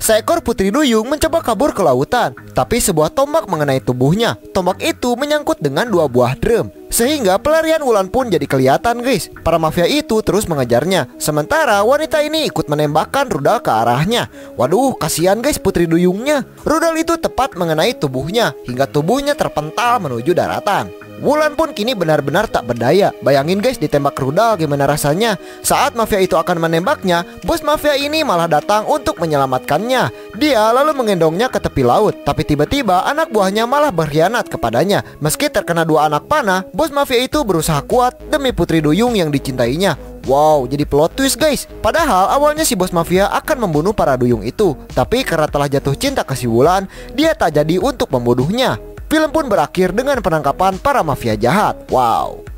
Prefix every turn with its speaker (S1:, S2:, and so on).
S1: Seekor putri duyung mencoba kabur ke lautan, tapi sebuah tombak mengenai tubuhnya. Tombak itu menyangkut dengan dua buah drum, sehingga pelarian Wulan pun jadi kelihatan guys. Para mafia itu terus mengejarnya, sementara wanita ini ikut menembakkan rudal ke arahnya. Waduh, kasihan guys putri duyungnya. Rudal itu tepat mengenai tubuhnya, hingga tubuhnya terpental menuju daratan. Wulan pun kini benar-benar tak berdaya. Bayangin guys, ditembak rudal gimana rasanya. Saat mafia itu akan menembaknya, bos mafia ini malah datang untuk menyelamatkannya. Dia lalu mengendongnya ke tepi laut, tapi tiba-tiba anak buahnya malah berkhianat kepadanya. Meski terkena dua anak panah, bos mafia itu berusaha kuat demi putri duyung yang dicintainya. Wow, jadi plot twist guys. Padahal awalnya si bos mafia akan membunuh para duyung itu, tapi karena telah jatuh cinta ke si Wulan, dia tak jadi untuk membunuhnya. Film pun berakhir dengan penangkapan para mafia jahat. Wow.